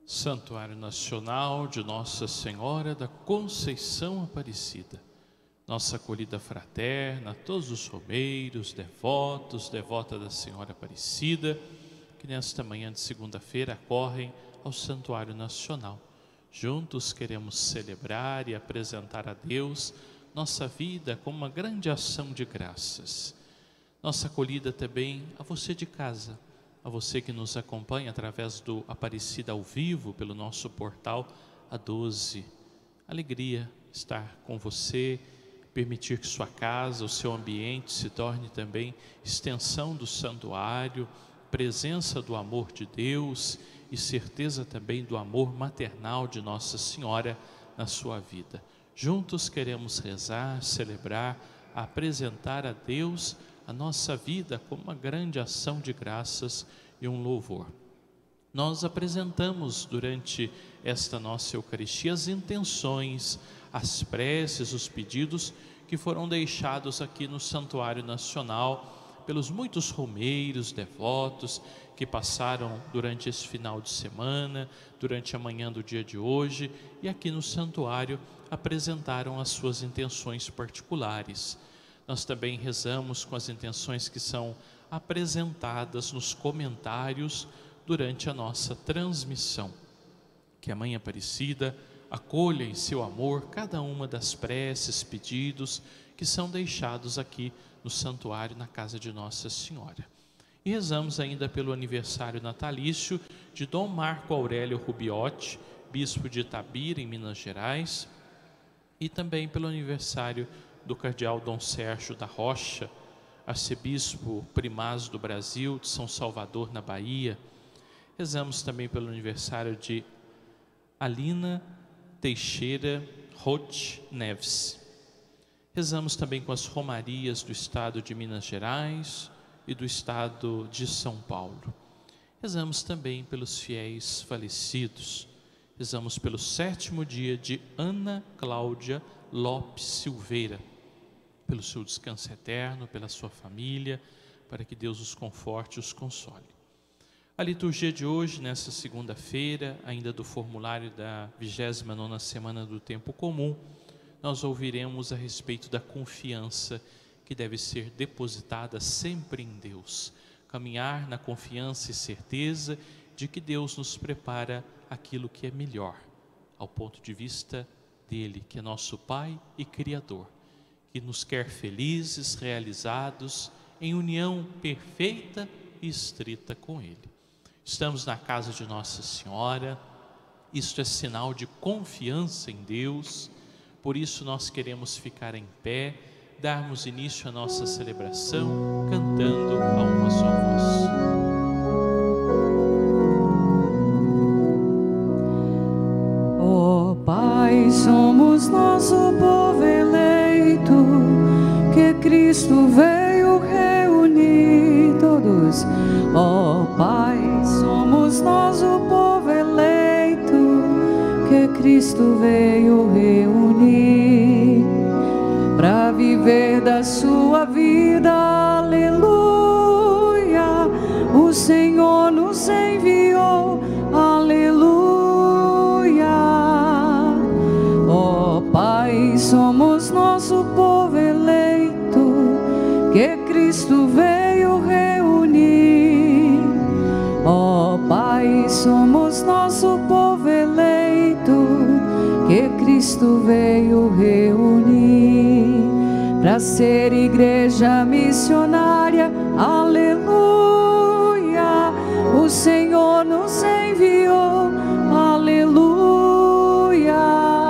Santuário Nacional de Nossa Senhora da Conceição Aparecida, nossa acolhida fraterna, todos os romeiros, devotos, devotas da Senhora Aparecida, que nesta manhã de segunda-feira correm ao Santuário Nacional. Juntos queremos celebrar e apresentar a Deus nossa vida como uma grande ação de graças. Nossa acolhida também a você de casa, a você que nos acompanha através do Aparecida ao vivo pelo nosso portal A12. Alegria estar com você, permitir que sua casa, o seu ambiente se torne também extensão do santuário, presença do amor de Deus e certeza também do amor maternal de Nossa Senhora na sua vida. Juntos queremos rezar, celebrar, apresentar a Deus a nossa vida como uma grande ação de graças e um louvor. Nós apresentamos durante esta nossa Eucaristia as intenções, as preces, os pedidos que foram deixados aqui no Santuário Nacional pelos muitos romeiros, devotos que passaram durante esse final de semana, durante a manhã do dia de hoje e aqui no santuário apresentaram as suas intenções particulares. Nós também rezamos com as intenções que são apresentadas nos comentários durante a nossa transmissão. Que a Mãe Aparecida acolha em seu amor cada uma das preces, pedidos que são deixados aqui no santuário, na casa de Nossa Senhora. E rezamos ainda pelo aniversário natalício de Dom Marco Aurélio Rubiotti, bispo de Itabira, em Minas Gerais, e também pelo aniversário do cardeal Dom Sérgio da Rocha, arcebispo primaz do Brasil, de São Salvador, na Bahia. Rezamos também pelo aniversário de Alina Teixeira Roth Neves. Rezamos também com as romarias do estado de Minas Gerais e do estado de São Paulo. Rezamos também pelos fiéis falecidos. Rezamos pelo 7º dia de Ana Cláudia Lopes Silveira, pelo seu descanso eterno, pela sua família, para que Deus os conforte e os console. A liturgia de hoje, nessa segunda-feira, ainda do formulário da 29ª semana do Tempo Comum, nós ouviremos a respeito da confiança que deve ser depositada sempre em Deus. Caminhar na confiança e certeza de que Deus nos prepara aquilo que é melhor, ao ponto de vista dele, que é nosso Pai e Criador, que nos quer felizes, realizados, em união perfeita e estrita com Ele. Estamos na casa de Nossa Senhora, isto é sinal de confiança em Deus, por isso nós queremos ficar em pé, darmos início à nossa celebração, cantando a uma só voz. Ó Pai, somos nosso povo eleito, que Cristo veio reunir todos. Ó Pai, somos nós o povo eleito, que Cristo veio reunir, para viver da sua vida, aleluia. O Senhor nos enviou, aleluia. Ó Pai, somos nosso povo eleito, que Cristo veio reunir. Ó Pai, somos nosso povo eleito, que Cristo veio reunir, para ser igreja missionária, aleluia. O Senhor nos enviou, aleluia.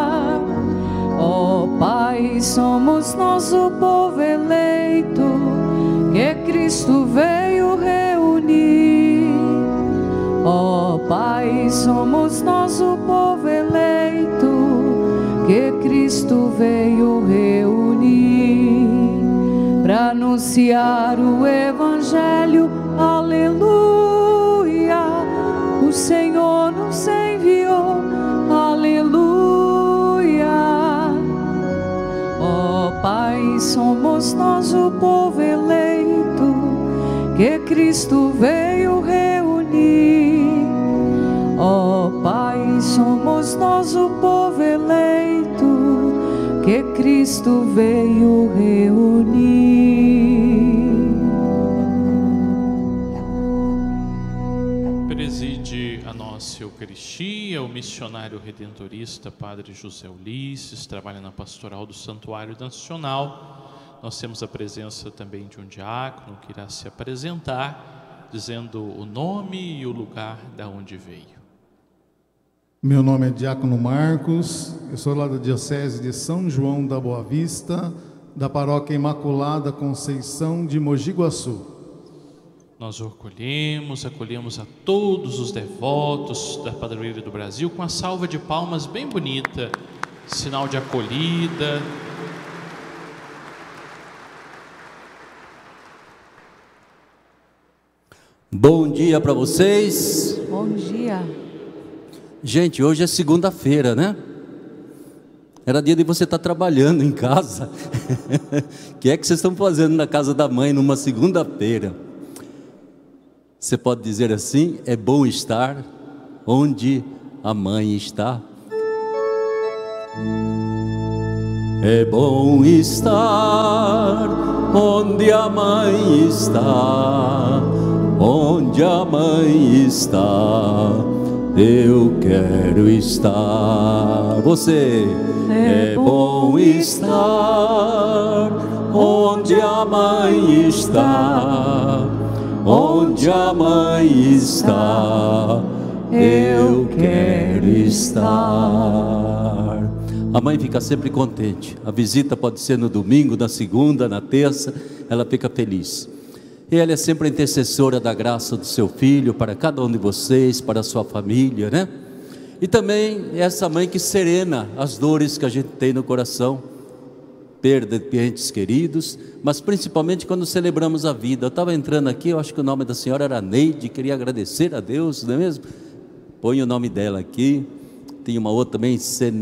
Ó Pai, somos nosso povo eleito, que Cristo veio reunir. Ó Pai, somos nosso povo eleito, que Cristo veio reunir, para anunciar o Evangelho, aleluia. O Senhor nos enviou, aleluia. Ó Pai, somos nós o povo eleito, que Cristo veio reunir. Ó Pai, que somos nós o povo eleito, que Cristo veio reunir. Preside a nossa Eucaristia o missionário redentorista Padre José Ulisses, trabalha na pastoral do Santuário Nacional. Nós temos a presença também de um diácono que irá se apresentar, dizendo o nome e o lugar da onde veio. Meu nome é Diácono Marcos, eu sou lá da Diocese de São João da Boa Vista, da Paróquia Imaculada Conceição de Mogi Guaçu. Nós acolhemos a todos os devotos da Padroeira do Brasil com a salva de palmas bem bonita, sinal de acolhida. Bom dia para vocês. Bom dia. Gente, hoje é segunda-feira, né? Era dia de você estar trabalhando em casa. O que é que vocês estão fazendo na casa da mãe numa segunda-feira? Você pode dizer assim: é bom estar onde a mãe está. É bom estar onde a mãe está. Onde a mãe está, eu quero estar. Você é bom estar onde a mãe está. Onde a mãe está, eu quero estar. A mãe fica sempre contente. A visita pode ser no domingo, na segunda, na terça, ela fica feliz. E ela é sempre a intercessora da graça do seu filho, para cada um de vocês, para a sua família, né? E também é essa mãe que serena as dores que a gente tem no coração, perda de entes queridos, mas principalmente quando celebramos a vida. Eu estava entrando aqui, eu acho que o nome da senhora era Neide, queria agradecer a Deus, não é mesmo? Põe o nome dela aqui. Tem uma outra também,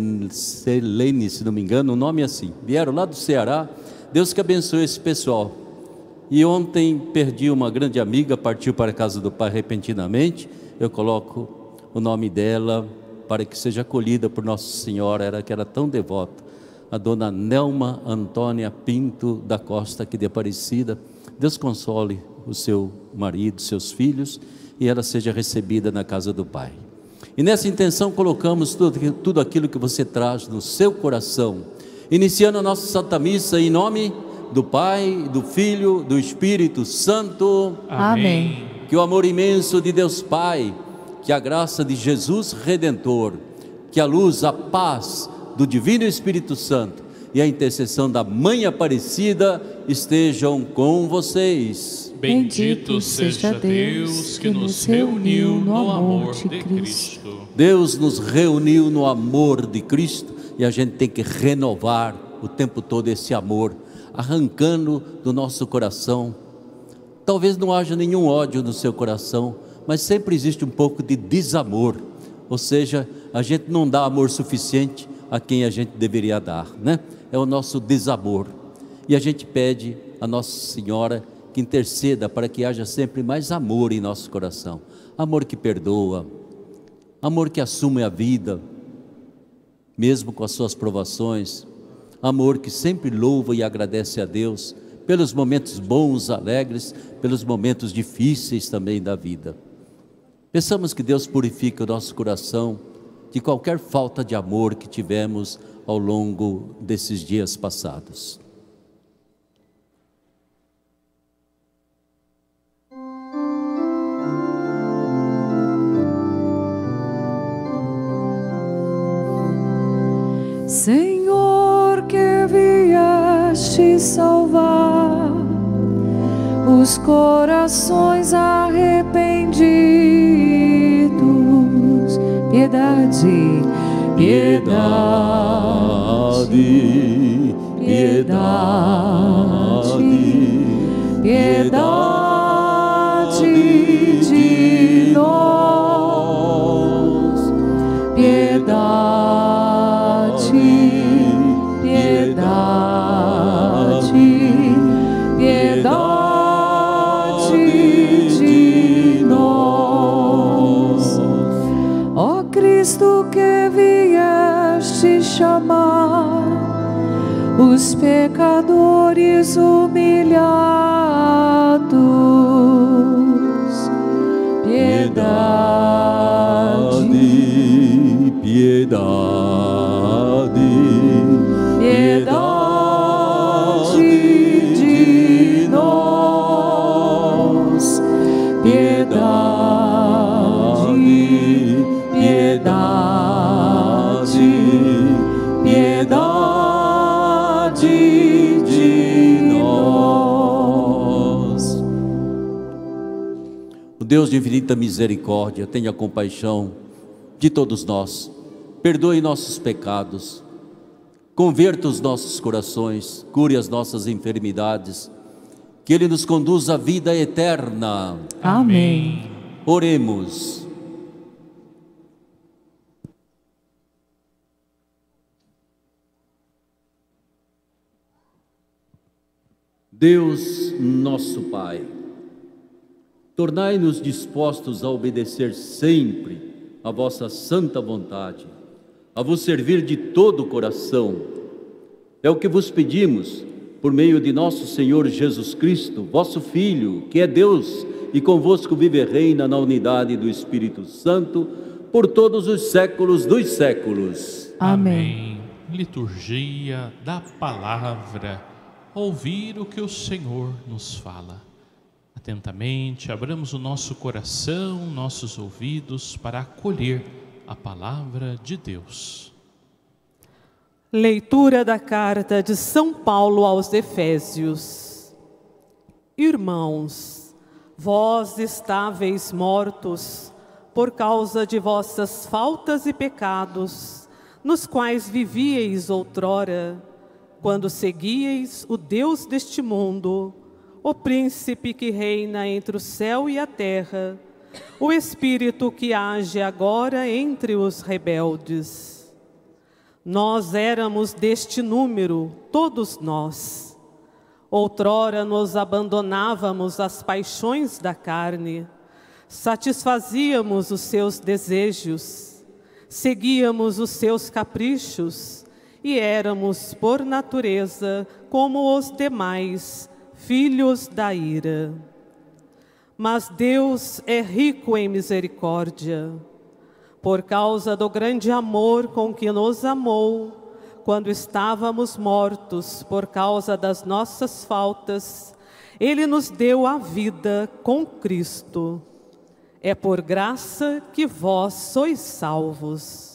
Selene, se não me engano, o nome é assim. Vieram lá do Ceará. Deus que abençoe esse pessoal. E ontem perdi uma grande amiga, partiu para a casa do Pai repentinamente. Eu coloco o nome dela para que seja acolhida por Nossa Senhora, ela que era tão devota, a dona Nelma Antônia Pinto da Costa, aqui de Aparecida. Deus console o seu marido, seus filhos, e ela seja recebida na casa do Pai. E nessa intenção colocamos tudo aquilo que você traz no seu coração, iniciando a nossa Santa Missa em nome do Pai, do Filho, do Espírito Santo. Amém. Que o amor imenso de Deus Pai, que a graça de Jesus Redentor, que a luz, a paz do Divino Espírito Santo e a intercessão da Mãe Aparecida estejam com vocês. Bendito seja Deus que nos reuniu no amor de Cristo. Deus nos reuniu no amor de Cristo e a gente tem que renovar o tempo todo esse amor, arrancando do nosso coração. Talvez não haja nenhum ódio no seu coração, mas sempre existe um pouco de desamor, ou seja, a gente não dá amor suficiente a quem a gente deveria dar, né? É o nosso desamor, e a gente pede a Nossa Senhora que interceda para que haja sempre mais amor em nosso coração, amor que perdoa, amor que assume a vida, mesmo com as suas provações, amor que sempre louva e agradece a Deus pelos momentos bons, alegres, pelos momentos difíceis também da vida. Peçamos que Deus purifique o nosso coração de qualquer falta de amor que tivemos ao longo desses dias passados. Senhor, que vieste salvar os corações arrependidos, piedade, piedade, piedade, piedade de nós, piedade. Cristo os pecadores humilhados, piedade, piedade, piedade de nós, piedade, piedade, piedade de nós. O Deus de infinita misericórdia, tenha compaixão de todos nós, perdoe nossos pecados, converta os nossos corações, cure as nossas enfermidades, que Ele nos conduza à vida eterna. Amém. Oremos. Deus, nosso Pai, tornai-nos dispostos a obedecer sempre a vossa santa vontade, a vos servir de todo o coração. É o que vos pedimos, por meio de nosso Senhor Jesus Cristo, vosso Filho, que é Deus e convosco vive e reina na unidade do Espírito Santo, por todos os séculos dos séculos. Amém. Liturgia da Palavra. Ouvir o que o Senhor nos fala. Atentamente, abramos o nosso coração, nossos ouvidos para acolher a Palavra de Deus. Leitura da carta de São Paulo aos Efésios. Irmãos, vós estáveis mortos por causa de vossas faltas e pecados, nos quais vivíeis outrora, quando seguíeis o Deus deste mundo, o príncipe que reina entre o céu e a terra, o espírito que age agora entre os rebeldes. Nós éramos deste número, todos nós. Outrora nos abandonávamos às paixões da carne, satisfazíamos os seus desejos, seguíamos os seus caprichos e éramos, por natureza, como os demais, filhos da ira. Mas Deus é rico em misericórdia, por causa do grande amor com que nos amou, quando estávamos mortos por causa das nossas faltas, Ele nos deu a vida com Cristo. É por graça que vós sois salvos.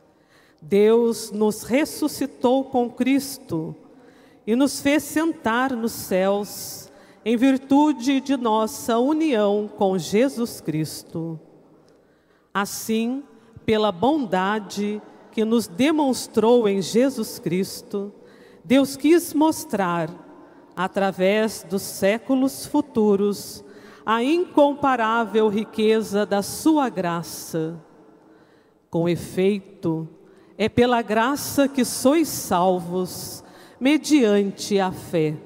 Deus nos ressuscitou com Cristo e nos fez sentar nos céus, em virtude de nossa união com Jesus Cristo. Assim, pela bondade que nos demonstrou em Jesus Cristo, Deus quis mostrar, através dos séculos futuros, a incomparável riqueza da sua graça. Com efeito, é pela graça que sois salvos, mediante a fé.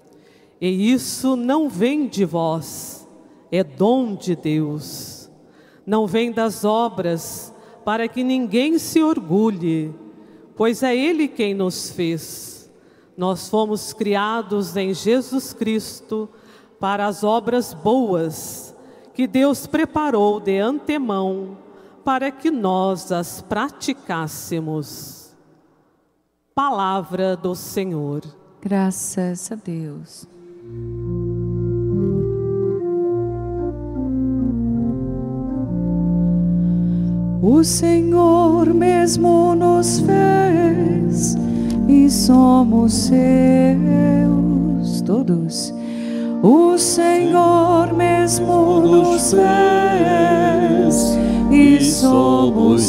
E isso não vem de vós, é dom de Deus. Não vem das obras, para que ninguém se orgulhe, pois é Ele quem nos fez. Nós fomos criados em Jesus Cristo para as obras boas, que Deus preparou de antemão, para que nós as praticássemos. Palavra do Senhor. Graças a Deus. O Senhor mesmo nos fez e somos seus, todos. O Senhor mesmo nos fez e somos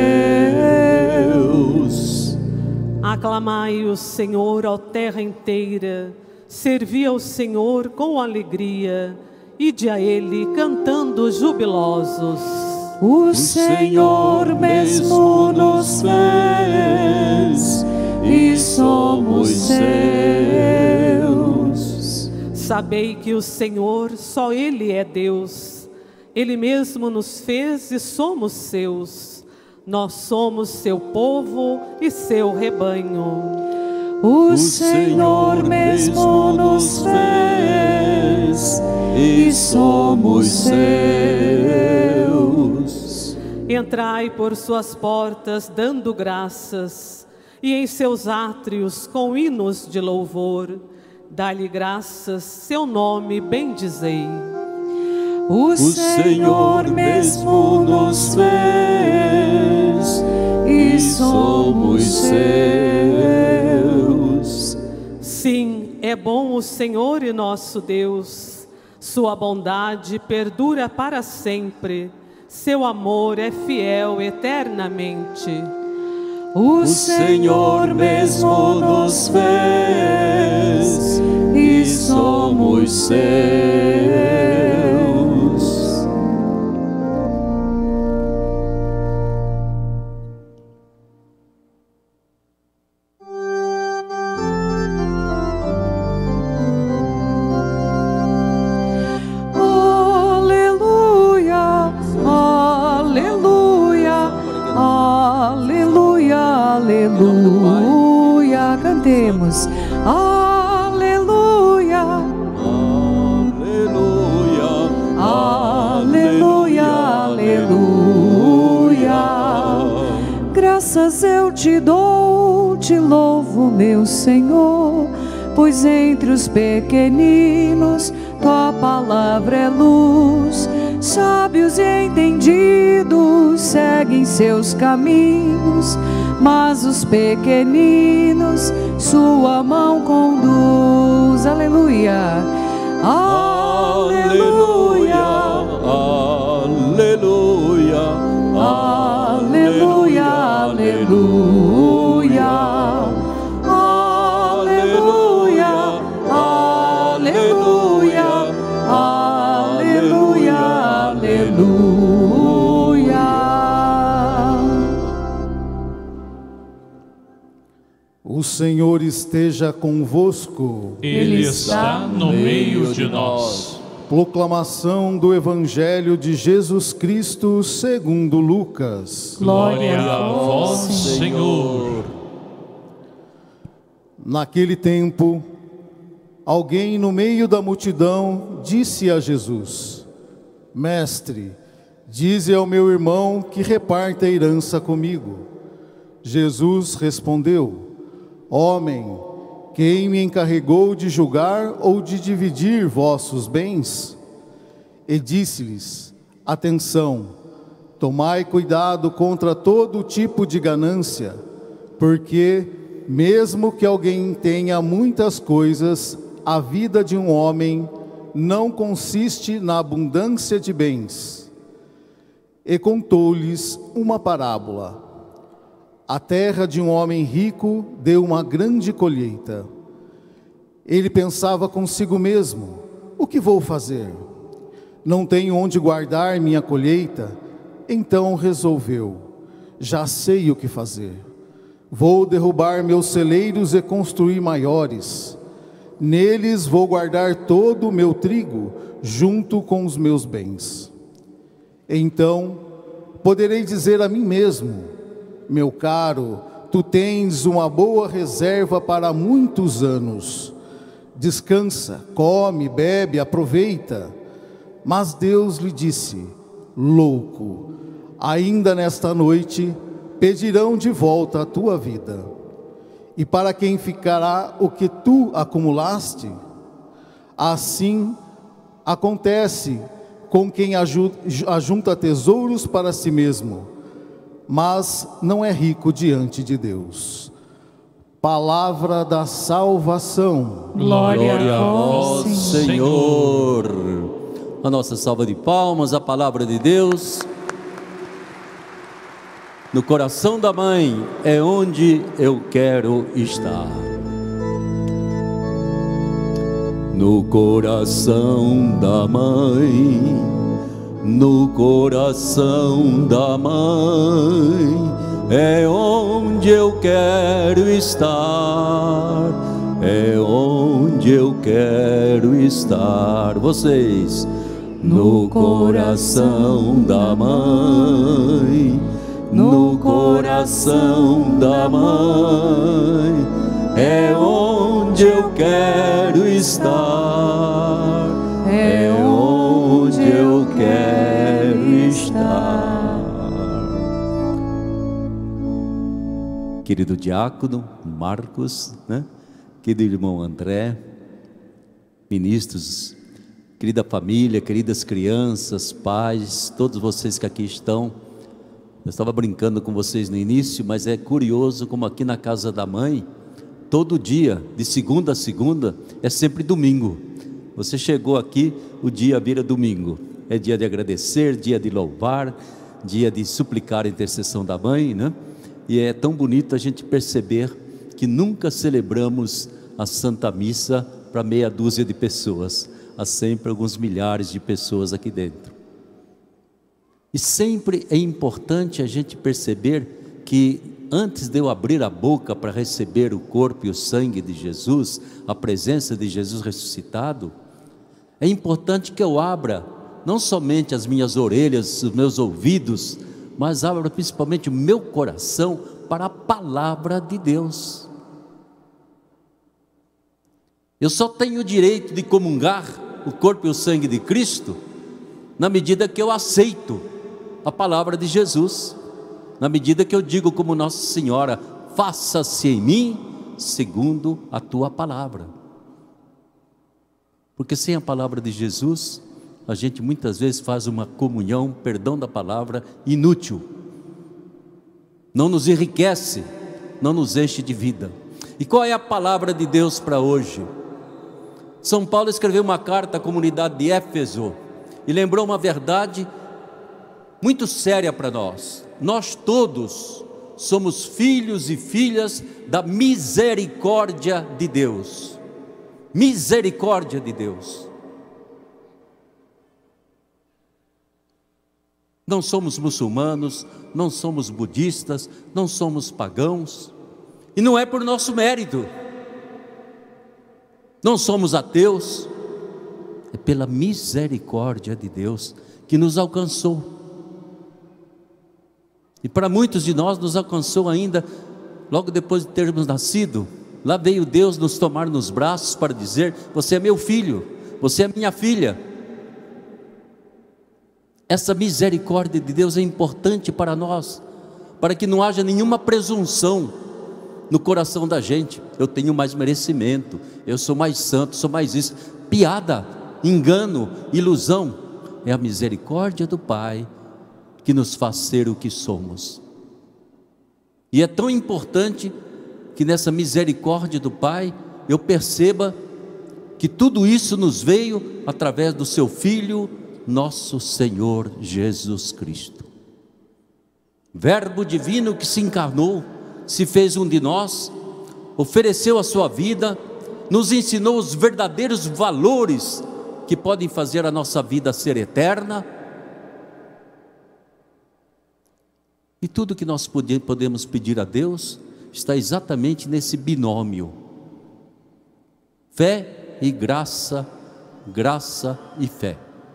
seus. Aclamai o Senhor, ó terra inteira, servi ao Senhor com alegria, ide a Ele cantando jubilosos. O Senhor mesmo nos fez e somos seus. Sabei que o Senhor, só Ele é Deus. Ele mesmo nos fez e somos seus. Nós somos seu povo e seu rebanho. O Senhor mesmo nos fez e somos seus. Entrai por suas portas dando graças, e em seus átrios com hinos de louvor. Dá-lhe graças, seu nome bendizei. O Senhor mesmo nos fez e somos seus. Sim, é bom o Senhor e nosso Deus. Sua bondade perdura para sempre. Seu amor é fiel eternamente. O Senhor mesmo nos fez e somos seus. Aleluia, cantemos. Aleluia, aleluia, aleluia, aleluia. Graças eu te dou, te louvo, meu Senhor, pois entre os pequeninos tua palavra é luz. Sábios e entendidos seguem seus caminhos, mas os pequeninos sua mão conduz. Aleluia, aleluia, aleluia, aleluia, aleluia, aleluia, aleluia, aleluia, aleluia. O Senhor esteja convosco. Ele está no meio de nós. Proclamação do Evangelho de Jesus Cristo segundo Lucas. Glória a vós, Senhor. Naquele tempo, alguém no meio da multidão disse a Jesus: Mestre, dize ao meu irmão que reparta a herança comigo. Jesus respondeu: Homem, quem me encarregou de julgar ou de dividir vossos bens? E disse-lhes: Atenção, tomai cuidado contra todo tipo de ganância, porque, mesmo que alguém tenha muitas coisas, a vida de um homem não consiste na abundância de bens. E contou-lhes uma parábola. A terra de um homem rico deu uma grande colheita. Ele pensava consigo mesmo: o que vou fazer? Não tenho onde guardar minha colheita. Então resolveu: já sei o que fazer. Vou derrubar meus celeiros e construir maiores. Neles vou guardar todo o meu trigo, junto com os meus bens. Então poderei dizer a mim mesmo: meu caro, tu tens uma boa reserva para muitos anos. Descansa, come, bebe, aproveita. Mas Deus lhe disse: louco, ainda nesta noite pedirão de volta a tua vida. E para quem ficará o que tu acumulaste? Assim acontece com quem ajunta tesouros para si mesmo, mas não é rico diante de Deus. Palavra da salvação. Glória a vós, Senhor. A nossa salva de palmas, a palavra de Deus. No coração da mãe é onde eu quero estar. No coração da mãe, no coração da mãe, é onde eu quero estar, é onde eu quero estar. Vocês, no coração da mãe, no coração da mãe, é onde eu quero estar, é onde eu quero estar. Querido diácono Marcos, né? Querido irmão André, ministros, querida família, queridas crianças, pais, todos vocês que aqui estão. Eu estava brincando com vocês no início, mas é curioso como aqui na casa da mãe, todo dia, de segunda a segunda, é sempre domingo. Você chegou aqui, o dia vira domingo. É dia de agradecer, dia de louvar, dia de suplicar a intercessão da mãe, né? E é tão bonito a gente perceber que nunca celebramos a Santa Missa para meia dúzia de pessoas. Há sempre alguns milhares de pessoas aqui dentro. E sempre é importante a gente perceber que antes de eu abrir a boca para receber o corpo e o sangue de Jesus, a presença de Jesus ressuscitado, é importante que eu abra não somente as minhas orelhas, os meus ouvidos, mas abra principalmente o meu coração para a palavra de Deus. Eu só tenho o direito de comungar o corpo e o sangue de Cristo na medida que eu aceito a palavra de Jesus, na medida que eu digo como Nossa Senhora: faça-se em mim segundo a tua palavra. Porque sem a palavra de Jesus, a gente muitas vezes faz uma comunhão, perdão da palavra, inútil, não nos enriquece, não nos enche de vida. E qual é a palavra de Deus para hoje? São Paulo escreveu uma carta à comunidade de Éfeso e lembrou uma verdade muito séria para nós. Nós todos somos filhos e filhas da misericórdia de Deus. Misericórdia de Deus. Não somos muçulmanos, não somos budistas, não somos pagãos, e não é por nosso mérito. Não somos ateus, é pela misericórdia de Deus que nos alcançou. E para muitos de nós nos alcançou ainda logo depois de termos nascido. Lá veio Deus nos tomar nos braços para dizer: você é meu filho, você é minha filha. Essa misericórdia de Deus é importante para nós, para que não haja nenhuma presunção no coração da gente: eu tenho mais merecimento, eu sou mais santo, sou mais isso. Piada, engano, ilusão. É a misericórdia do Pai que nos faz ser o que somos. E é tão importante que nessa misericórdia do Pai eu perceba que tudo isso nos veio através do seu Filho, nosso Senhor Jesus Cristo. Verbo divino que se encarnou, se fez um de nós, ofereceu a sua vida, nos ensinou os verdadeiros valores que podem fazer a nossa vida ser eterna. E tudo que nós podemos pedir a Deus está exatamente nesse binômio: fé e graça, graça e fé.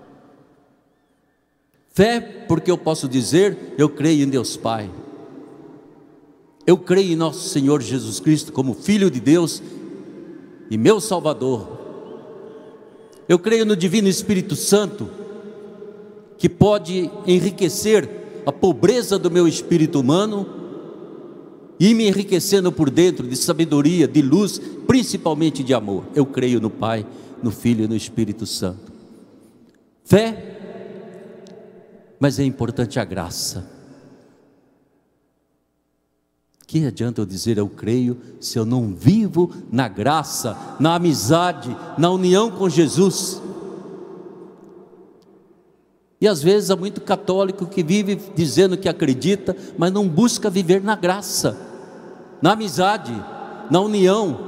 Fé, porque eu posso dizer: eu creio em Deus Pai, eu creio em nosso Senhor Jesus Cristo como Filho de Deus e meu Salvador. Eu creio no Divino Espírito Santo, que pode enriquecer a pobreza do meu espírito humano e me enriquecendo por dentro de sabedoria, de luz, principalmente de amor. Eu creio no Pai, no Filho e no Espírito Santo. Fé, mas é importante a graça. Que adianta eu dizer eu creio se eu não vivo na graça, na amizade, na união com Jesus? E às vezes há muito católico que vive dizendo que acredita, mas não busca viver na graça, na amizade, na união.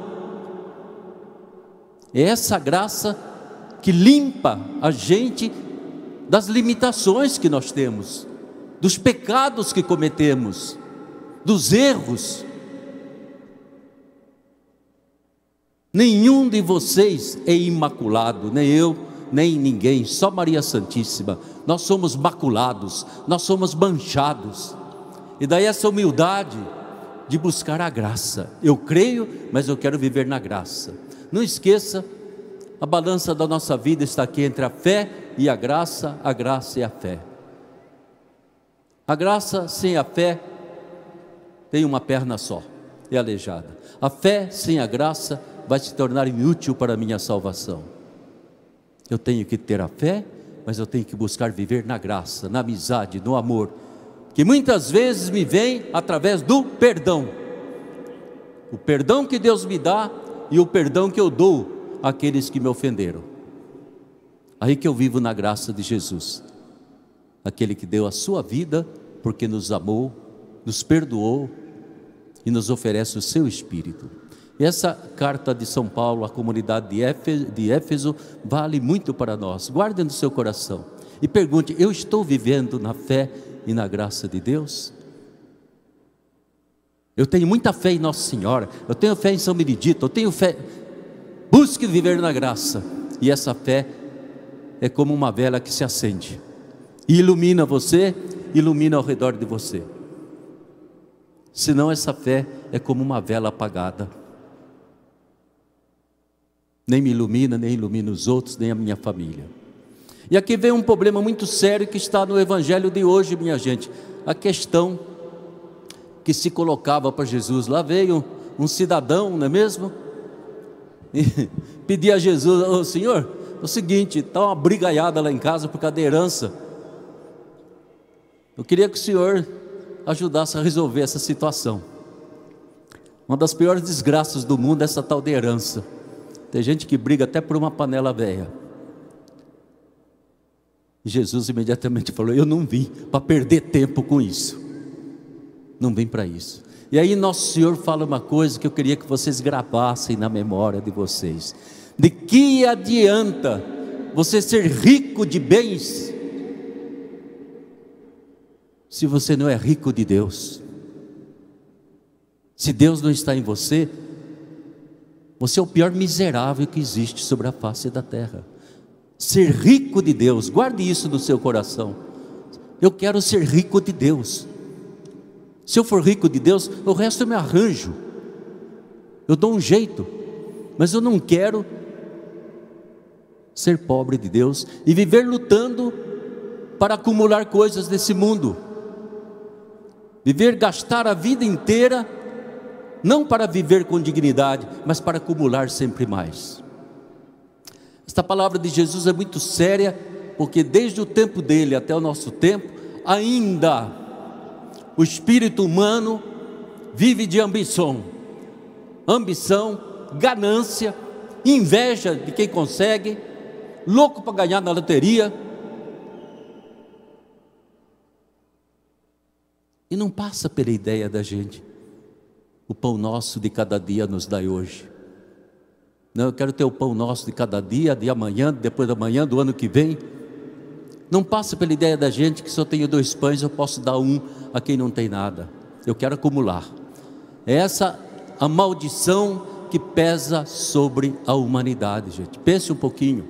É essa graça que limpa a gente das limitações que nós temos, dos pecados que cometemos, dos erros. Nenhum de vocês é imaculado, nem eu, nem ninguém, só Maria Santíssima. Nós somos maculados, nós somos manchados. E daí essa humildade de buscar a graça. Eu creio, mas eu quero viver na graça. Não esqueça, a balança da nossa vida está aqui entre a fé e a graça e a fé. A graça sem a fé tem uma perna só, é aleijada. A fé sem a graça vai se tornar inútil para a minha salvação. Eu tenho que ter a fé, mas eu tenho que buscar viver na graça, na amizade, no amor, que muitas vezes me vem através do perdão. O perdão que Deus me dá e o perdão que eu dou àqueles que me ofenderam. Aí que eu vivo na graça de Jesus, aquele que deu a sua vida porque nos amou, nos perdoou e nos oferece o seu Espírito. E essa carta de São Paulo à comunidade de Éfeso vale muito para nós. Guarde no seu coração e pergunte: eu estou vivendo na fé e na graça de Deus? Eu tenho muita fé em Nossa Senhora, eu tenho fé em São Benedito, eu tenho fé. Busque viver na graça, e essa fé é como uma vela que se acende e ilumina você, ilumina ao redor de você. Senão essa fé é como uma vela apagada, nem me ilumina, nem ilumina os outros, nem a minha família. E aqui vem um problema muito sério que está no evangelho de hoje, minha gente. A questão que se colocava para Jesus. Lá veio um cidadão, não é mesmo? E pedia a Jesus: ô Senhor, é o seguinte, está uma brigaiada lá em casa por causa da herança. Eu queria que o Senhor ajudasse a resolver essa situação. Uma das piores desgraças do mundo é essa tal de herança. Tem gente que briga até por uma panela velha. E Jesus imediatamente falou: eu não vim para perder tempo com isso. Não vim para isso. E aí Nosso Senhor fala uma coisa que eu queria que vocês gravassem na memória de vocês. De que adianta você ser rico de bens se você não é rico de Deus? Se Deus não está em você, você é o pior miserável que existe sobre a face da terra. Ser rico de Deus, guarde isso no seu coração. Eu quero ser rico de Deus. Se eu for rico de Deus, o resto eu me arranjo, eu dou um jeito, mas eu não quero ser pobre de Deus e viver lutando para acumular coisas desse mundo, gastar a vida inteira, não para viver com dignidade, mas para acumular sempre mais. Esta palavra de Jesus é muito séria, porque desde o tempo dele até o nosso tempo, ainda o espírito humano vive de ambição, ganância, inveja de quem consegue, louco para ganhar na loteria, e não passa pela ideia da gente: o pão nosso de cada dia nos dai hoje. Não, eu quero ter o pão nosso de cada dia, de amanhã, depois da manhã, do ano que vem. Não passa pela ideia da gente que se eu tenho 2 pães eu posso dar um a quem não tem nada. Eu quero acumular. É essa a maldição que pesa sobre a humanidade, gente. Pense um pouquinho.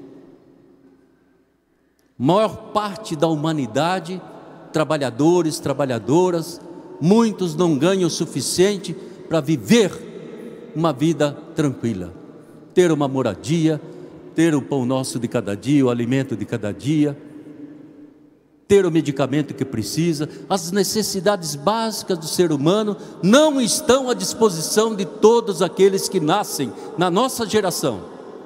Maior parte da humanidade, trabalhadores, trabalhadoras, muitos não ganham o suficiente para viver uma vida tranquila, ter uma moradia, ter o pão nosso de cada dia, o alimento de cada dia, ter o medicamento que precisa. As necessidades básicas do ser humano não estão à disposição de todos aqueles que nascem na nossa geração.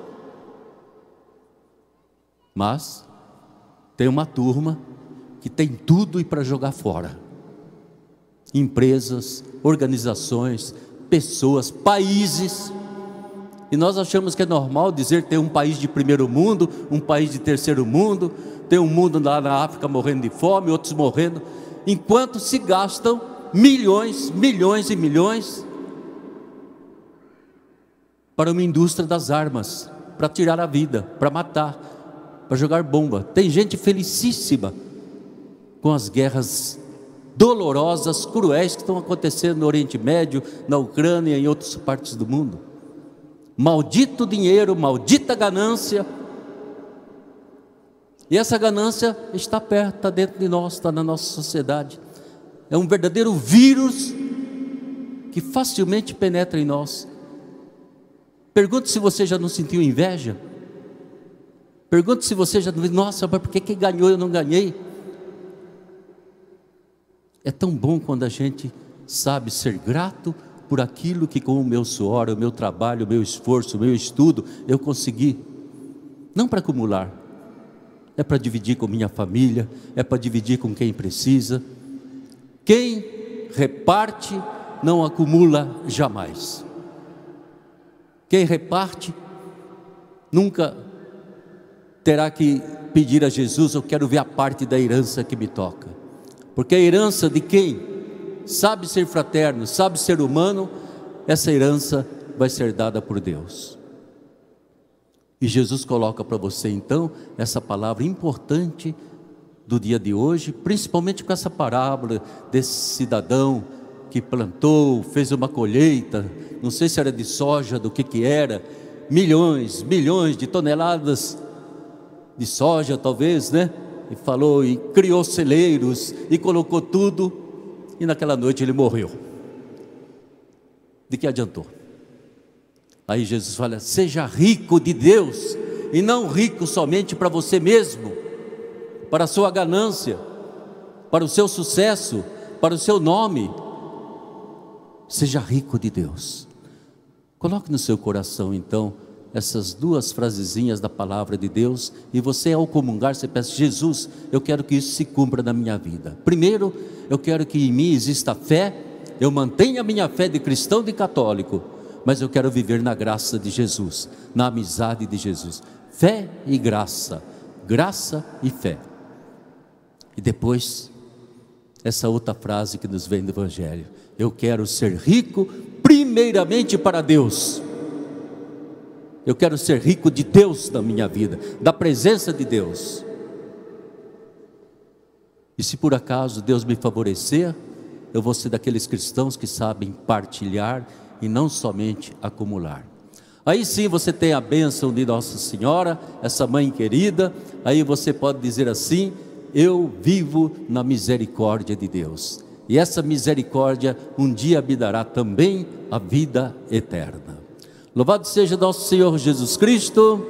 Mas tem uma turma que tem tudo e para jogar fora. Empresas, organizações, pessoas, países. E nós achamos que é normal dizer que tem um país de primeiro mundo, um país de terceiro mundo, tem um mundo lá na África morrendo de fome, outros morrendo, enquanto se gastam milhões, milhões e milhões para uma indústria das armas, para tirar a vida, para matar, para jogar bomba. Tem gente felicíssima com as guerras dolorosas, cruéis que estão acontecendo no Oriente Médio, na Ucrânia e em outras partes do mundo. Maldito dinheiro, maldita ganância. E essa ganância está perto, está dentro de nós, está na nossa sociedade. É um verdadeiro vírus que facilmente penetra em nós. Pergunte se você já não sentiu inveja. Pergunte se você já não viu, nossa, mas por que ganhou e eu não ganhei? É tão bom quando a gente sabe ser grato por aquilo que com o meu suor, o meu trabalho, o meu esforço, o meu estudo, eu consegui. Não para acumular, é para dividir com minha família, é para dividir com quem precisa. Quem reparte não acumula jamais. Quem reparte nunca terá que pedir a Jesus: eu quero ver a parte da herança que me toca. Porque a herança de quem sabe ser fraterno, sabe ser humano, essa herança vai ser dada por Deus. E Jesus coloca para você então essa palavra importante do dia de hoje, principalmente com essa parábola desse cidadão que plantou, fez uma colheita, não sei se era de soja, do que era, milhões de toneladas de soja talvez, né? E falou, e criou celeiros, e colocou tudo, e naquela noite ele morreu. De que adiantou? Aí Jesus fala: seja rico de Deus, e não rico somente para você mesmo, para a sua ganância, para o seu sucesso, para o seu nome. Seja rico de Deus. Coloque no seu coração então essas duas frasezinhas da palavra de Deus, e você, ao comungar, você peça: Jesus, eu quero que isso se cumpra na minha vida. Primeiro, eu quero que em mim exista fé, eu mantenha a minha fé de cristão, de católico, mas eu quero viver na graça de Jesus, na amizade de Jesus. Fé e graça, graça e fé. E depois, essa outra frase que nos vem do Evangelho: eu quero ser rico primeiramente para Deus. Eu quero ser rico de Deus na minha vida, da presença de Deus. E se por acaso Deus me favorecer, eu vou ser daqueles cristãos que sabem partilhar e não somente acumular. Aí sim você tem a bênção de Nossa Senhora, essa mãe querida. Aí você pode dizer assim: eu vivo na misericórdia de Deus, e essa misericórdia um dia me dará também a vida eterna. Louvado seja nosso Senhor Jesus Cristo.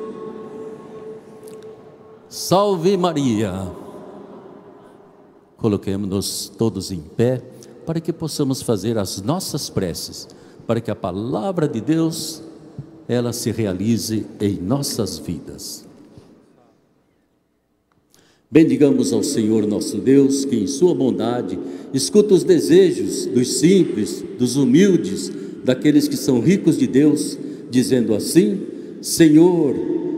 Salve Maria. Coloquemos-nos todos em pé para que possamos fazer as nossas preces, para que a palavra de Deus ela se realize em nossas vidas. Bendigamos ao Senhor nosso Deus, que em sua bondade escuta os desejos dos simples, dos humildes, daqueles que são ricos de Deus, dizendo assim: Senhor,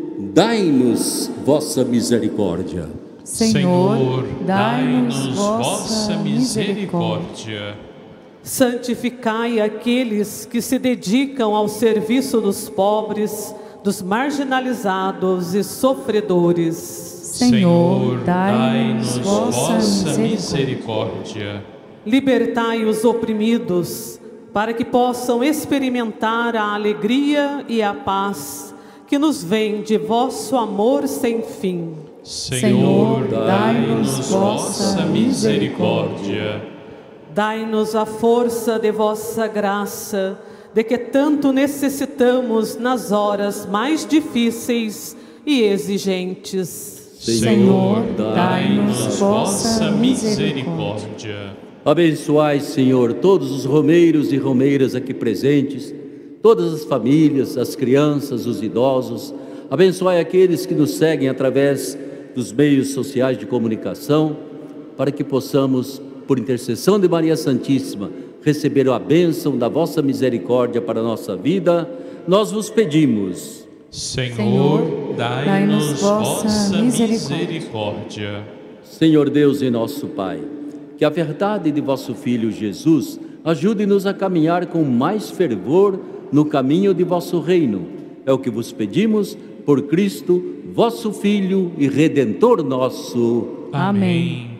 dai-nos vossa misericórdia. Senhor, dai-nos vossa misericórdia. Santificai aqueles que se dedicam ao serviço dos pobres, dos marginalizados e sofredores. Senhor, dai-nos vossa misericórdia. Libertai os oprimidos, para que possam experimentar a alegria e a paz que nos vem de vosso amor sem fim. Senhor, dai-nos vossa misericórdia. Dai-nos a força de vossa graça, de que tanto necessitamos nas horas mais difíceis e exigentes. Senhor, dai-nos vossa misericórdia. Abençoai, Senhor, todos os romeiros e romeiras aqui presentes, todas as famílias, as crianças, os idosos. Abençoai aqueles que nos seguem através dos meios sociais de comunicação, para que possamos, por intercessão de Maria Santíssima, receber a bênção da vossa misericórdia para a nossa vida. Nós vos pedimos: Senhor, dai-nos vossa misericórdia. Senhor Deus e nosso Pai, que a verdade de vosso Filho Jesus ajude-nos a caminhar com mais fervor no caminho de vosso reino. É o que vos pedimos por Cristo, vosso Filho e Redentor nosso. Amém.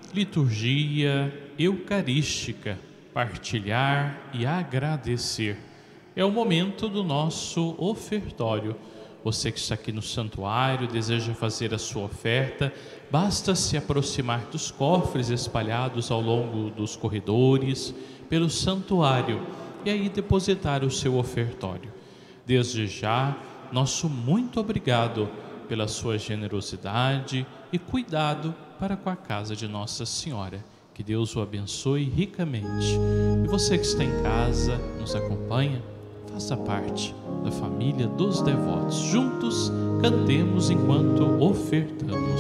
Liturgia eucarística, partilhar e agradecer. É o momento do nosso ofertório. Você que está aqui no santuário, deseja fazer a sua oferta, basta se aproximar dos cofres espalhados ao longo dos corredores, pelo santuário, e aí depositar o seu ofertório. Desde já, nosso muito obrigado pela sua generosidade e cuidado para com a casa de Nossa Senhora. Que Deus o abençoe ricamente. E você que está em casa, nos acompanha, faça parte da família dos devotos. Juntos cantemos enquanto ofertamos.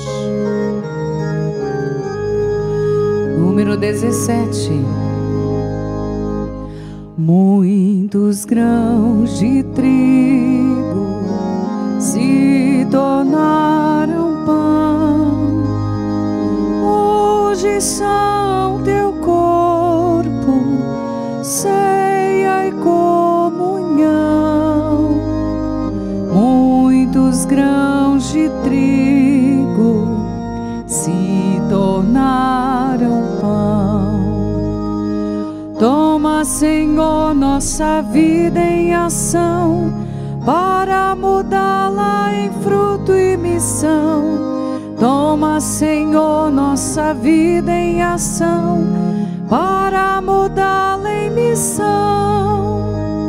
Número 17. Muitos grãos de trigo se tornaram pão, hoje são teu corpo, ceia e comunhão. Muitos grãos de trigo se tornaram pão. Toma, Senhor, nossa vida em ação, para mudá-la em fruto e missão. Toma, Senhor, nossa vida em ação, para mudá-la em missão.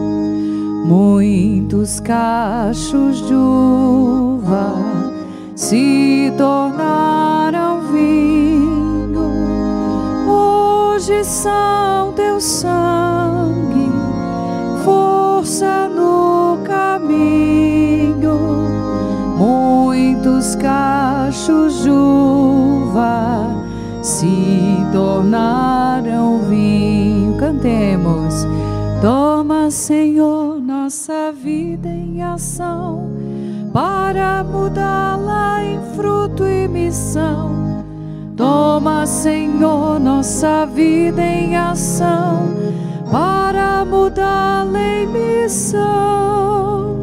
Muitos cachos de uva se tornaram vinho, hoje são teu sangue, força no caminho. Muitos cachos de uva se tornaram vinho. Cantemos. Toma, Senhor, nossa vida em ação, para mudá-la em fruto e missão. Toma, Senhor, nossa vida em ação, para mudá-la em missão.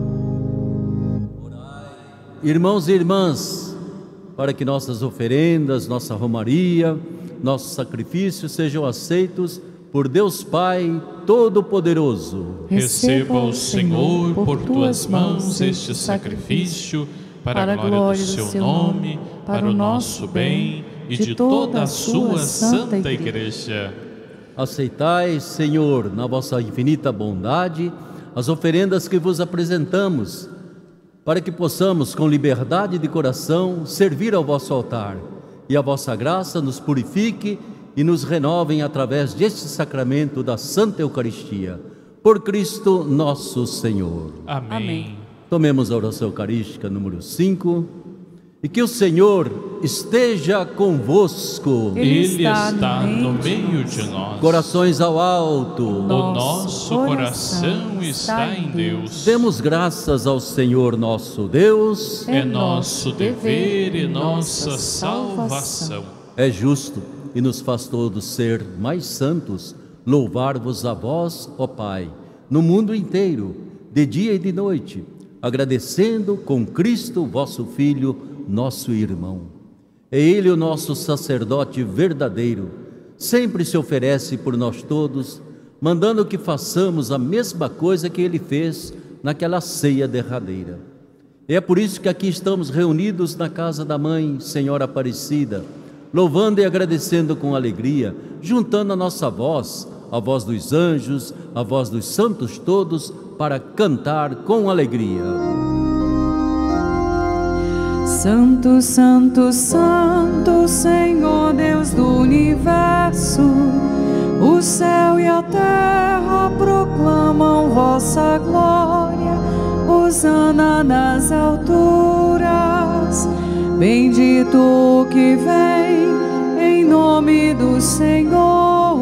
Irmãos e irmãs, para que nossas oferendas, nossa romaria, nossos sacrifícios sejam aceitos por Deus Pai Todo-Poderoso. Receba o Senhor por tuas mãos este sacrifício, para a glória do seu nome, para o nosso bem e de toda a sua santa Igreja. Aceitai, Senhor, na vossa infinita bondade, as oferendas que vos apresentamos, para que possamos, com liberdade de coração, servir ao vosso altar, e a vossa graça nos purifique e nos renovem através deste sacramento da Santa Eucaristia. Por Cristo nosso Senhor. Amém. Amém. Tomemos a oração eucarística número 5. E que o Senhor esteja convosco. Ele está no meio de nós. Corações ao alto. O nosso coração está em Deus. Demos graças ao Senhor nosso Deus. É nosso dever e nossa salvação. É justo e nos faz todos ser mais santos louvar-vos a vós, ó Pai, no mundo inteiro, de dia e de noite, agradecendo com Cristo, vosso Filho, nosso irmão. É Ele o nosso sacerdote verdadeiro, sempre se oferece por nós todos, mandando que façamos a mesma coisa que Ele fez naquela ceia derradeira. É por isso que aqui estamos reunidos na casa da Mãe, Senhora Aparecida, louvando e agradecendo com alegria, juntando a nossa voz, a voz dos anjos, a voz dos santos todos, para cantar com alegria. Santo, Santo, Santo, Senhor Deus do universo, o céu e a terra proclamam vossa glória. Hosana nas alturas, bendito o que vem em nome do Senhor.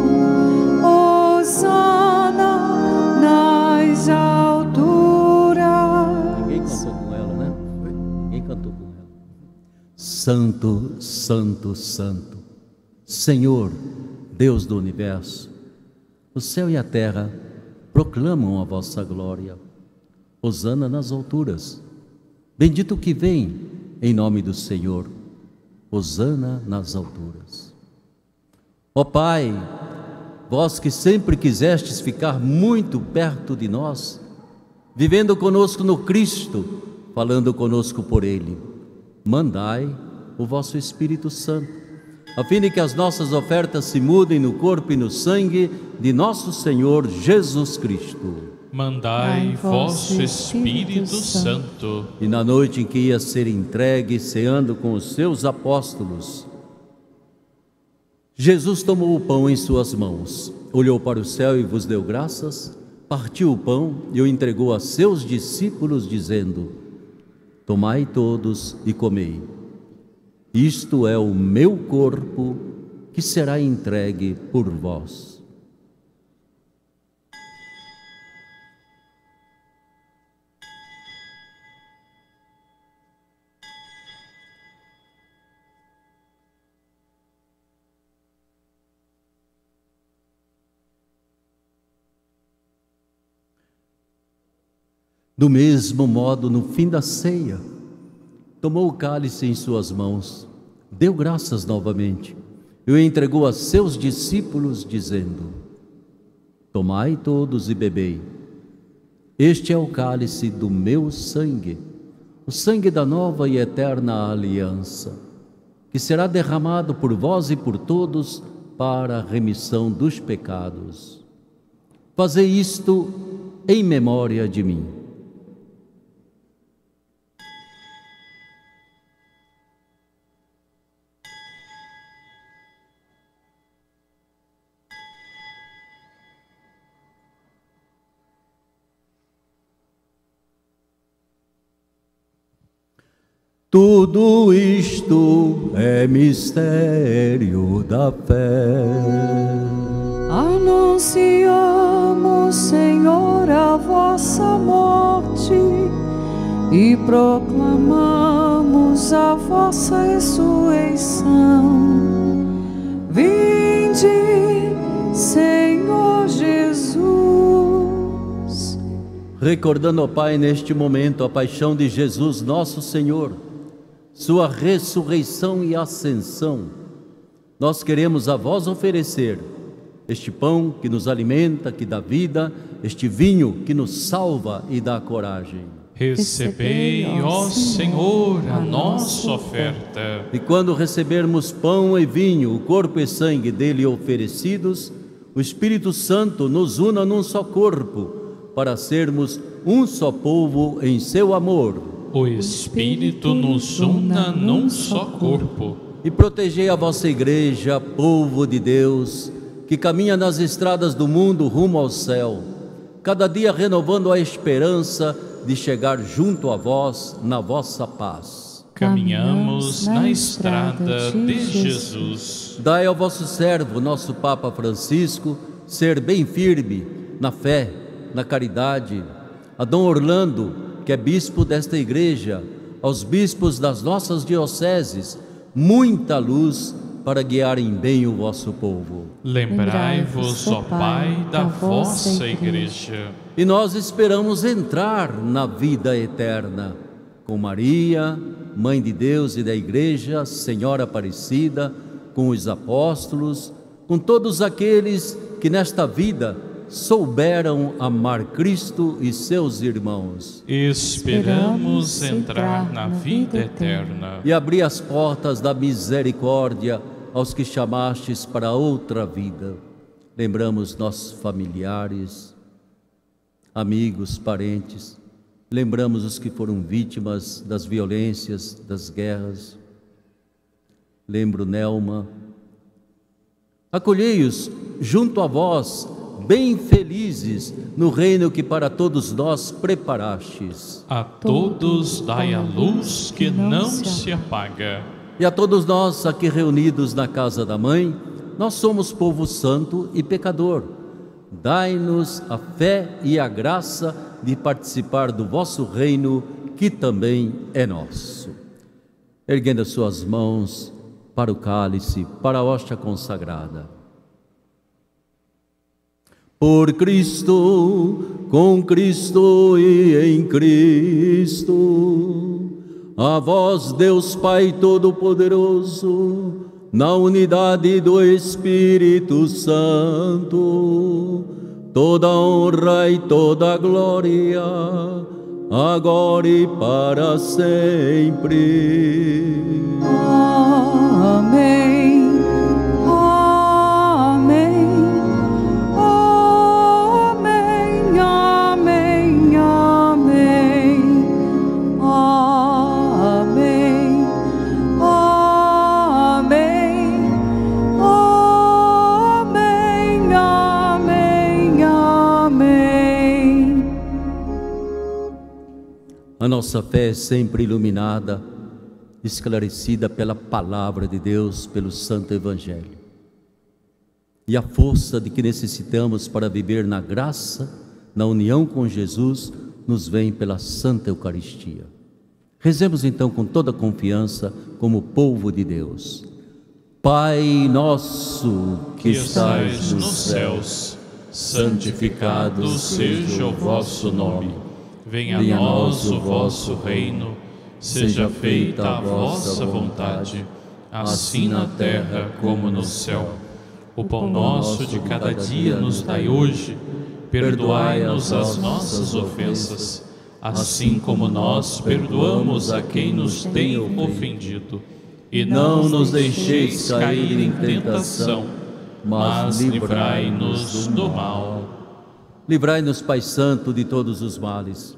Hosana nas alturas. Ninguém cantou com ela, né? Ninguém cantou com ela. Santo, Santo, Santo, Senhor, Deus do universo, o céu e a terra proclamam a vossa glória. Hosana nas alturas, bendito o que vem em nome do Senhor. Hosana nas alturas. Ó Pai, vós que sempre quisestes ficar muito perto de nós, vivendo conosco no Cristo, falando conosco por Ele, mandai o vosso Espírito Santo, a fim de que as nossas ofertas se mudem no corpo e no sangue de nosso Senhor Jesus Cristo. Mandai vosso Espírito Santo. E na noite em que ia ser entregue, ceando com os seus apóstolos, Jesus tomou o pão em suas mãos, olhou para o céu e vos deu graças, partiu o pão e o entregou a seus discípulos, dizendo: tomai todos e comei. Isto é o meu corpo, que será entregue por vós. Do mesmo modo, no fim da ceia, tomou o cálice em suas mãos, deu graças novamente e o entregou a seus discípulos, dizendo: tomai todos e bebei. Este é o cálice do meu sangue, o sangue da nova e eterna aliança, que será derramado por vós e por todos para a remissão dos pecados. Fazei isto em memória de mim. Tudo isto é mistério da fé. Anunciamos, Senhor, a vossa morte e proclamamos a vossa ressurreição. Vinde, Senhor Jesus. Recordando, ó Pai, neste momento a paixão de Jesus, nosso Senhor, sua ressurreição e ascensão, nós queremos a vós oferecer este pão que nos alimenta, que dá vida, este vinho que nos salva e dá coragem. Recebei, ó Senhor, a nossa oferta. E quando recebermos pão e vinho, o corpo e sangue dele oferecidos, o Espírito Santo nos una num só corpo, para sermos um só povo em seu amor. O Espírito nos una num só corpo. E protegei a vossa igreja, povo de Deus, que caminha nas estradas do mundo rumo ao céu, cada dia renovando a esperança de chegar junto a vós na vossa paz. Caminhamos na estrada de Jesus. Dai ao vosso servo, nosso Papa Francisco, ser bem firme na fé, na caridade, a Dom Orlando, que é bispo desta igreja, aos bispos das nossas dioceses, muita luz para guiarem bem o vosso povo. Lembrai-vos, ó Pai, da vossa igreja. E nós esperamos entrar na vida eterna, com Maria, Mãe de Deus e da Igreja, Senhora Aparecida, com os apóstolos, com todos aqueles que nesta vida souberam amar Cristo e seus irmãos. Esperamos entrar na vida eterna. E abrir as portas da misericórdia aos que chamastes para outra vida. Lembramos nossos familiares, amigos, parentes. Lembramos os que foram vítimas das violências, das guerras. Lembro Nelma. Acolhei-os junto a vós, bem felizes no reino que para todos nós preparastes. A todos dai a luz que não se apaga. E a todos nós aqui reunidos na casa da Mãe, nós somos povo santo e pecador. Dai-nos a fé e a graça de participar do vosso reino, que também é nosso. Erguendo as suas mãos para o cálice, para a hóstia consagrada. Por Cristo, com Cristo e em Cristo, a vós, Deus Pai Todo-Poderoso, na unidade do Espírito Santo, toda honra e toda glória, agora e para sempre. Amém. Amém. fé é sempre iluminada, esclarecida pela palavra de Deus, pelo Santo Evangelho. E a força de que necessitamos para viver na graça, na união com Jesus, nos vem pela Santa Eucaristia. Rezemos então com toda confiança, como povo de Deus. Pai nosso que estais nos céus, santificado seja o vosso nome. Venha a nós o vosso reino, seja feita a vossa vontade, assim na terra como no céu. O pão nosso de cada dia nos dai hoje, perdoai-nos as nossas ofensas, assim como nós perdoamos a quem nos tem ofendido. E não nos deixeis cair em tentação, mas livrai-nos do mal. Livrai-nos, Pai Santo, de todos os males.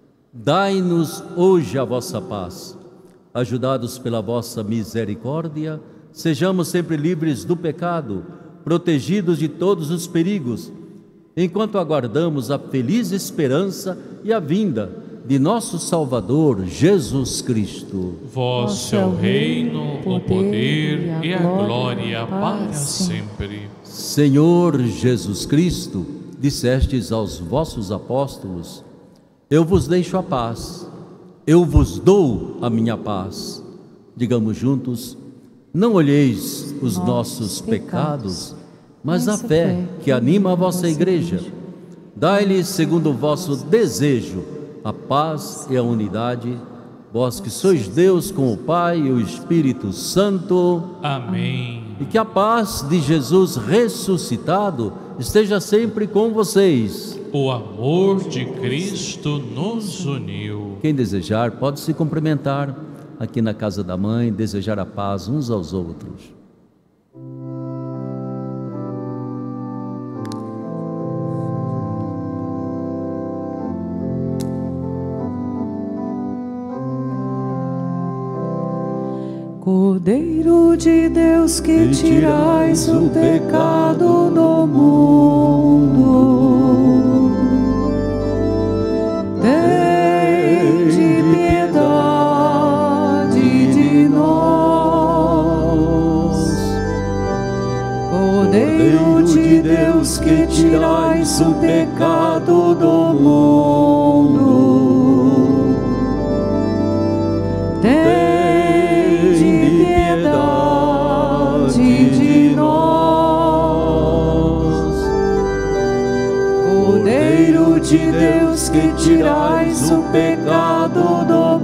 Dai-nos hoje a vossa paz. Ajudados pela vossa misericórdia, sejamos sempre livres do pecado, protegidos de todos os perigos, enquanto aguardamos a feliz esperança e a vinda de nosso Salvador, Jesus Cristo. Vosso é o reino, o poder e a glória para sempre. Senhor Jesus Cristo, dissestes aos vossos apóstolos: eu vos deixo a paz, eu vos dou a minha paz. Digamos juntos: não olheis os nossos pecados, mas a fé que anima a vossa igreja. Dai-lhes, segundo o vosso desejo, a paz e a unidade, vós que sois Deus com o Pai e o Espírito Santo. Amém. E que a paz de Jesus ressuscitado esteja sempre com vocês. O amor de Cristo nos uniu. Quem desejar pode se cumprimentar aqui na casa da mãe, desejar a paz uns aos outros. Cordeiro de Deus que tirais o pecado do mundo, tende piedade de nós. Cordeiro de Deus que tirais o pecado do mundo, de Deus que tirais o pecado do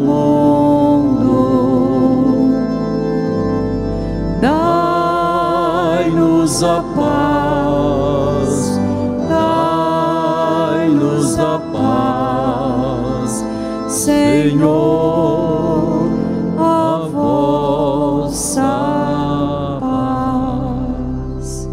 mundo, dai-nos a paz, dai-nos a paz, Senhor, a vossa paz.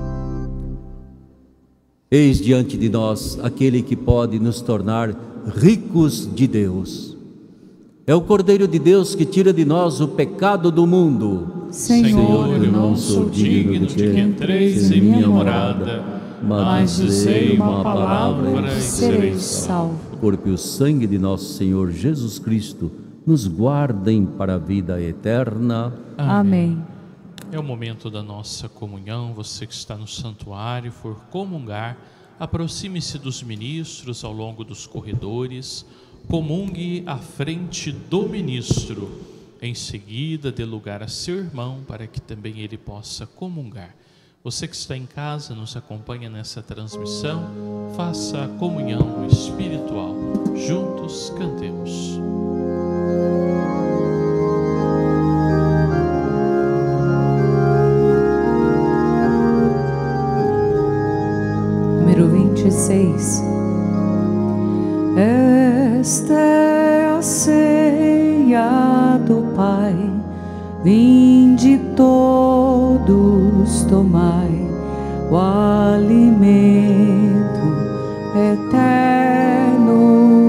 Eis diante de nós aquele que pode nos tornar ricos de Deus. É o Cordeiro de Deus que tira de nós o pecado do mundo. Senhor, eu não sou digno de que entreis em minha morada, mas dizei uma palavra e serei salvo. O corpo e o sangue de nosso Senhor Jesus Cristo nos guardem para a vida eterna. Amém. É o momento da nossa comunhão. Você que está no santuário, for comungar, aproxime-se dos ministros ao longo dos corredores, comungue à frente do ministro. Em seguida, dê lugar a seu irmão para que também ele possa comungar. Você que está em casa, nos acompanha nessa transmissão, faça a comunhão espiritual. Juntos cantemos. Número 26. Esta é a ceia do Pai, vinde todos, tomai o alimento eterno.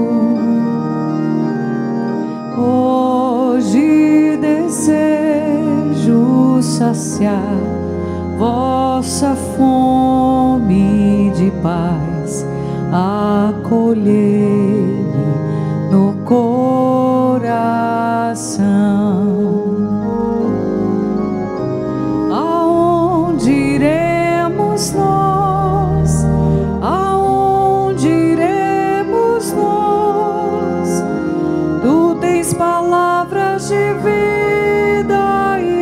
Hoje desejo saciar vossa fome de paz, acolher-me no coração. Aonde iremos nós? Aonde iremos nós? Tu tens palavras de vida e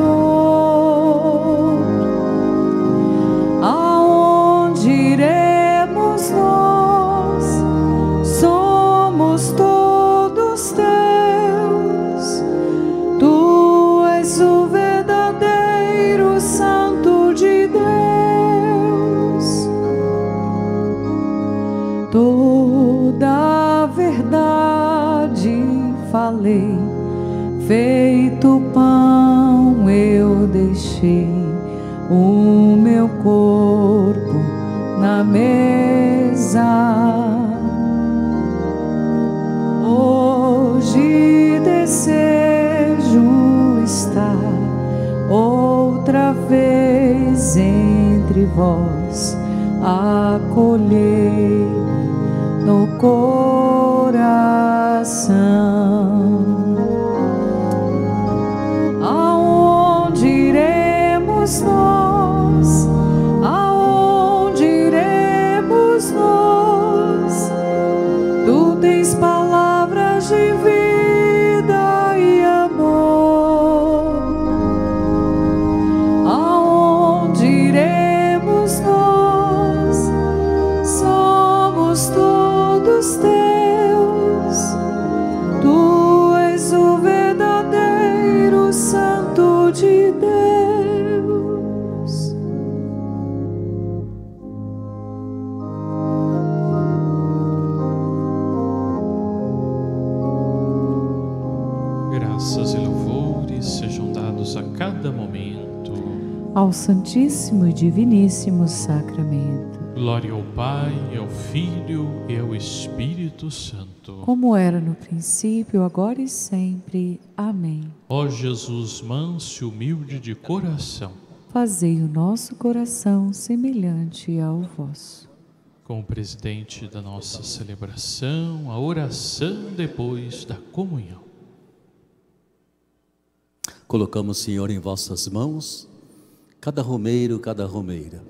amor. Aonde iremos nós? Somos todos teus. Tu és o verdadeiro Santo de Deus. Toda a verdade falei, feito pão eu deixei o meu corpo na mesa. Hoje desejo estar outra vez entre vós, acolhei no coração. Aonde iremos nós? Aonde iremos nós? Tu tens palavras de vida e amor. Aonde iremos nós? Somos todos teus. Tu és o verdadeiro Santo de Deus. Graças e louvores sejam dados a cada momento Ao Santíssimo e Diviníssimo Sacramento, glória ao Pai, ao Filho e ao Espírito Santo. como era no princípio, agora e sempre. Amém. Ó Jesus manso e humilde de coração, Fazei o nosso coração semelhante ao vosso. como presidente da nossa celebração, a oração depois da comunhão. Colocamos, Senhor, em vossas mãos cada romeiro, cada romeira.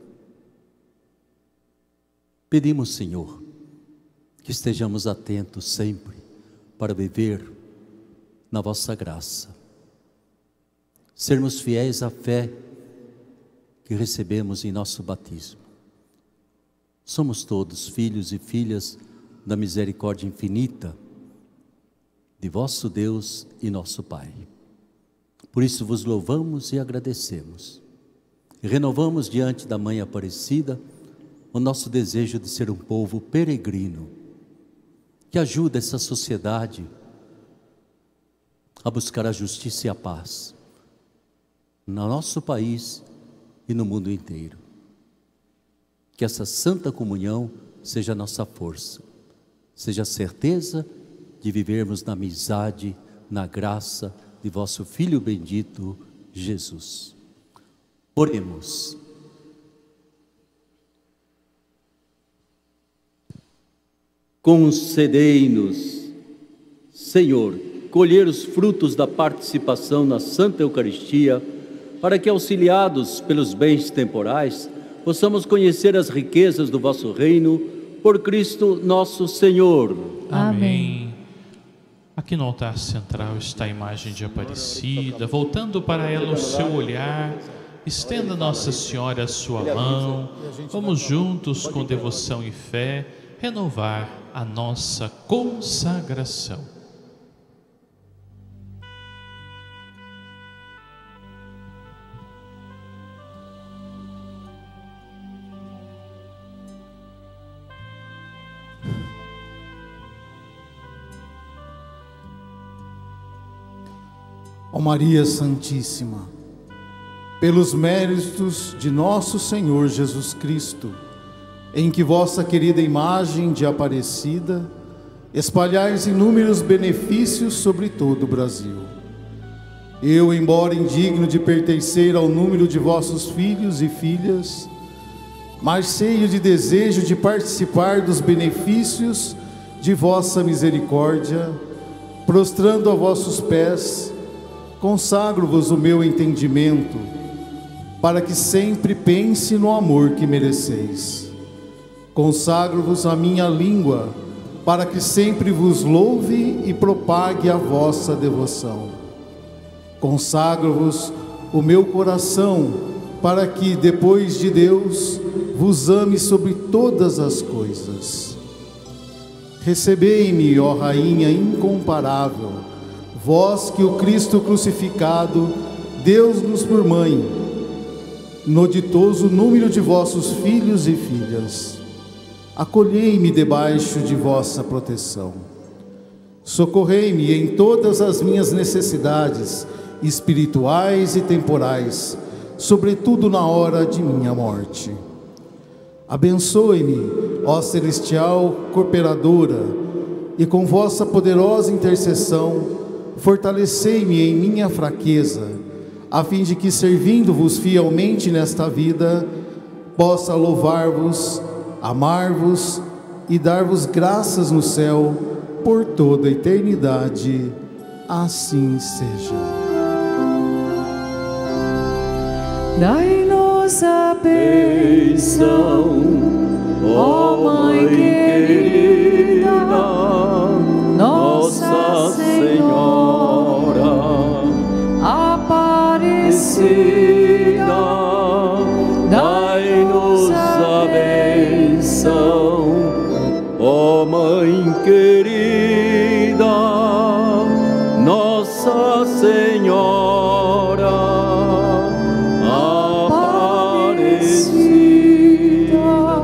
Pedimos, Senhor, que estejamos atentos sempre para viver na vossa graça, sermos fiéis à fé que recebemos em nosso batismo. Somos todos filhos e filhas da misericórdia infinita de vosso Deus e nosso Pai. Por isso vos louvamos e agradecemos. E renovamos diante da Mãe Aparecida o nosso desejo de ser um povo peregrino, que ajuda essa sociedade a buscar a justiça e a paz no nosso país e no mundo inteiro. Que essa santa comunhão seja a nossa força, seja a certeza de vivermos na amizade, na graça de vosso Filho bendito, Jesus. Oremos. Concedei-nos, Senhor, colher os frutos da participação na Santa Eucaristia, para que, auxiliados pelos bens temporais, possamos conhecer as riquezas do vosso reino, por Cristo nosso Senhor. Amém. Aqui no altar central está a imagem de Aparecida. Voltando para ela o seu olhar, estenda Nossa Senhora a sua mão. Vamos juntos, com devoção e fé, renovar a nossa consagração. Ó Maria Santíssima, pelos méritos de nosso Senhor Jesus Cristo, em que vossa querida imagem de Aparecida espalhais inúmeros benefícios sobre todo o Brasil. Eu, embora indigno de pertencer ao número de vossos filhos e filhas, mas cheio de desejo de participar dos benefícios de vossa misericórdia, prostrando a vossos pés, Consagro-vos o meu entendimento, para que sempre pense no amor que mereceis. Consagro-vos a minha língua, para que sempre vos louve e propague a vossa devoção. Consagro-vos o meu coração, para que, depois de Deus, vos ame sobre todas as coisas. Recebei-me, ó Rainha incomparável, vós que o Cristo crucificado, Deus-nos por mãe, no ditoso número de vossos filhos e filhas. Acolhei-me debaixo de vossa proteção. Socorrei-me em todas as minhas necessidades espirituais e temporais, sobretudo na hora de minha morte. Abençoe-me, ó celestial cooperadora, e com vossa poderosa intercessão, fortalecei-me em minha fraqueza, a fim de que, servindo-vos fielmente nesta vida, possa louvar-vos, amar-vos e dar-vos graças no céu por toda a eternidade. Assim seja. Dai-nos a bênção, ó Mãe querida, Nossa Senhora Aparecida. Dai-nos a bênção, ó Mãe querida, Nossa Senhora Aparecida.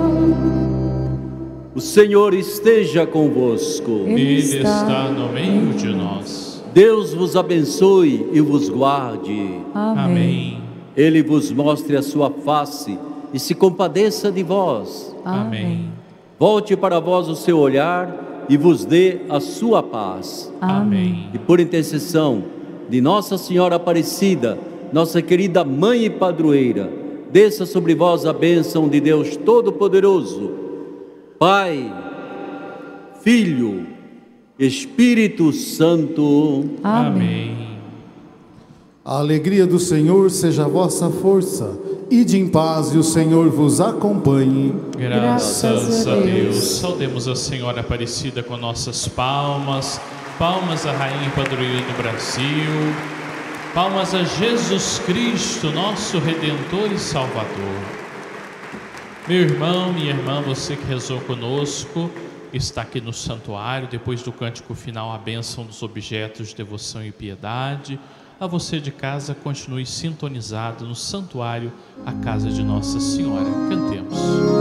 O Senhor esteja convosco. Ele está no meio de nós. Deus vos abençoe e vos guarde. Amém. Ele vos mostre a sua face e se compadeça de vós. Amém. Volte para vós o seu olhar e vos dê a sua paz. Amém. E por intercessão de Nossa Senhora Aparecida, nossa querida Mãe e Padroeira, desça sobre vós a bênção de Deus Todo-Poderoso, Pai, Filho, Espírito Santo. Amém. A alegria do Senhor seja a vossa força. Ide em paz e o Senhor vos acompanhe. Graças a Deus. Saudemos a Senhora Aparecida com nossas palmas. Palmas à Rainha e Padroeira do Brasil. Palmas a Jesus Cristo, nosso Redentor e Salvador. Meu irmão, minha irmã, você que rezou conosco, está aqui no santuário, depois do cântico final, a bênção dos objetos de devoção e piedade. A você de casa, continue sintonizado no santuário, a casa de Nossa Senhora. Cantemos.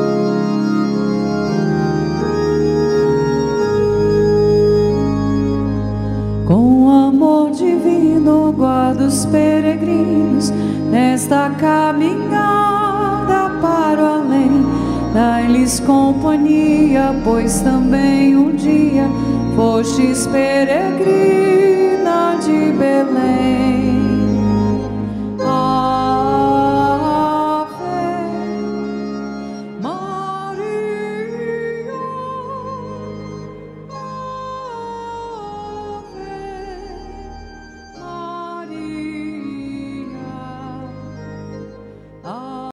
Com amor divino guarda os peregrinos nesta caminhada para o além. Dai-lhes companhia, pois também um dia fostes peregrina de Belém.